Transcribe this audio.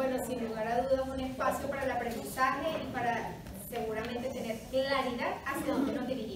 Bueno, sin lugar a dudas, un espacio para el aprendizaje y para seguramente tener claridad hacia dónde nos dirigimos.